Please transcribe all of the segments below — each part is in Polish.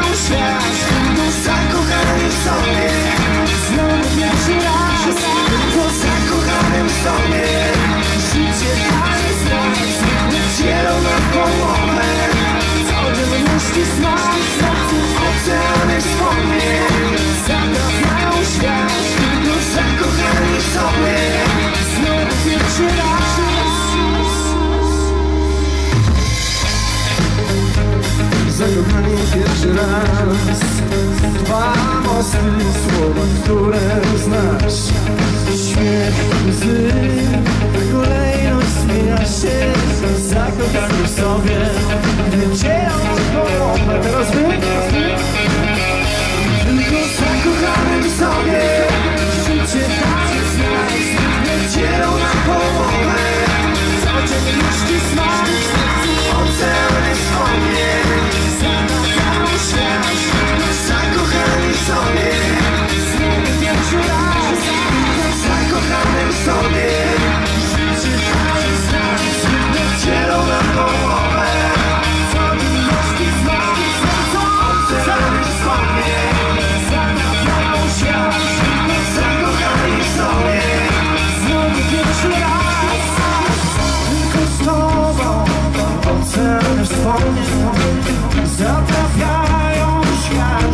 świat, tylko zakochany w sobie. Znowu pierwszy raz, tylko zakochany w sobie. Życie daje znak, dzielą na połowę. Codzienności smak, sercu oceany wspomnień. Zatrafiają świat, tylko zakochani w sobie. Znowu pierwszy raz. Zakochani pierwszy raz. Dwa mosty, słowa, które znasz. Śmiech, łzy, kolejność zmienia się. Zakochani w sobie, gdy dzielą połowę. Teraz wy? Tylko zakochani w sobie. Życie daje znak, gdy dzielą na połowę. Codzienności smak, oceany wspomnień. Zatrafiają świat, zakochani w sobie. Znowu pierwszy raz, zakochany w sobie. Życie daje znak, dzielą na połowę. Codzienności smak, oceany wspomnień. Zatrafiają świat, zakochani w sobie. Znowu pierwszy raz, tylko z tobą. Oceany wspomnień zatrafiają świat.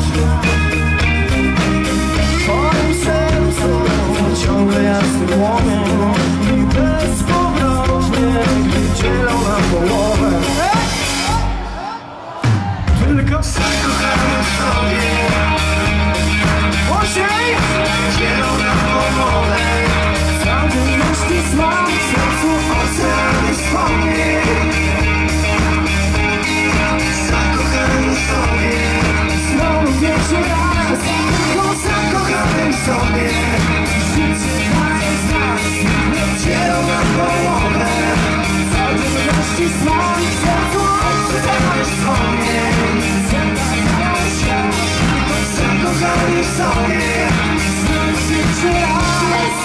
W twoim sercu ciągle jasny płomień i bezpowrotnie dzielą na połowę. Tylko zakochany w sobie. Głośniej! Dzielą na połowę. Codzienności smak, w sercu oceany wspomnień. Pierwszy raz, tylko zakochany w sobie. Życie daje znak, dzielą na połowę. Codzienności smak, w sercu oceany wspomnień. Zatrafiają świat, tylko zakochani w sobie. Znów pierwszy raz.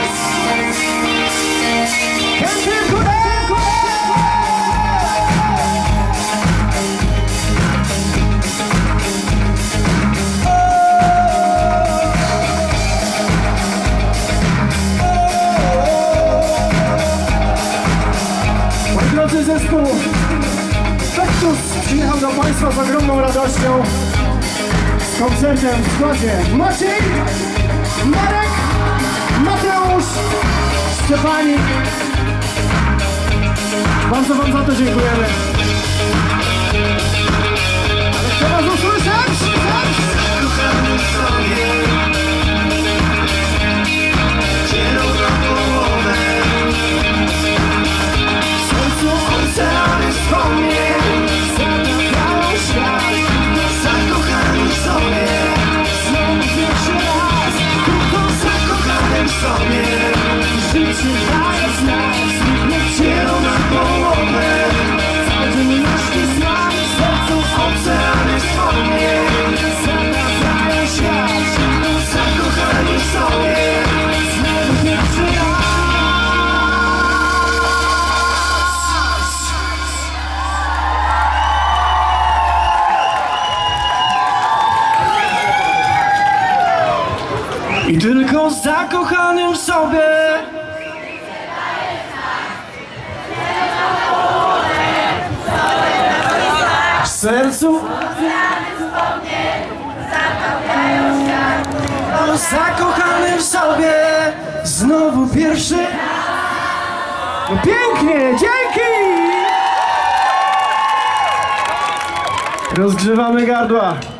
Drodzy, zespół Pektus przyjechał do Państwa z ogromną radością z koncertem w składzie Maciej, Marek, Mateusz, Szczepanik. Bardzo Wam za to dziękujemy. Ale chcę Was usłyszeć! Zakochany w sobie, dzielą na połowę. Oceany wspomnień zatrafiają świat, zakochani w sobie. Znowu pierwszy raz, tylko zakochany w sobie. Życie daje znak, niech dzielą na połowę. Codzienności smak, w sercu oceany wspomnień. Zatrafiają świat, tylko zakochani w sobie. Znowu pierwszy raz. I tylko zakochanym w sobie. W sercu zakochany w sobie. Znowu pierwszy. No pięknie, dzięki! Rozgrzewamy gardła.